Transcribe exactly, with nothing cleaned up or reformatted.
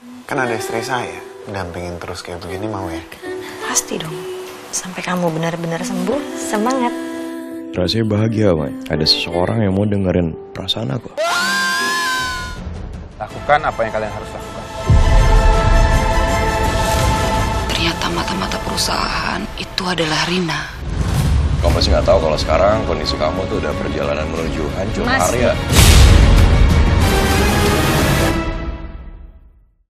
Kan ada istri saya, dampingin terus kayak begini mau ya? Pasti dong. Sampai kamu benar-benar sembuh, semangat. Rasanya bahagia, Mai. Ada seseorang yang mau dengerin perasaan aku. Lakukan apa yang kalian harus lakukan. Ternyata mata-mata perusahaan itu adalah Rina. Kamu pasti nggak tahu kalau sekarang kondisi kamu tuh udah perjalanan menuju hancur Mas. Arya.